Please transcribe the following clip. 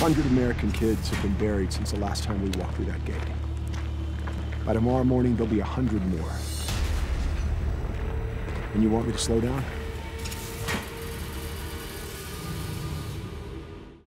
100 American kids have been buried since the last time we walked through that gate. By tomorrow morning, there'll be 100 more. And you want me to slow down?